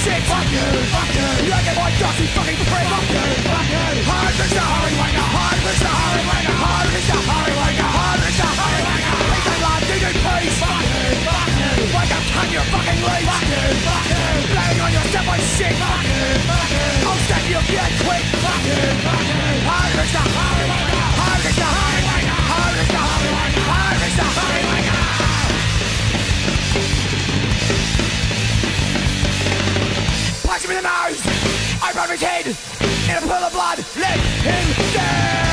shit. Fuck you, fuck you. You get my dusty fucking prick. Fuck you, fuck you. Hard Mr. Harrywanger, hard Mr. Harrywanger, hard Mr. Harrywanger, hard Mr. Harrywanger. Please don't laugh, do you please? Fuck you, fuck you. Wake up, can you fucking leave? Fuck you, fuck you. Blaming on yourself on shit. Fuck you, fuck you. I'll stand you if you ain't quick. Fuck you, fuck you. Hard Mr. Harrywanger, hard Mr. Harrywanger, hard Mr. Harrywanger, hard Mr. Harrywanger. Punch him in the nose! I run his head in a pool of blood! Let him dead!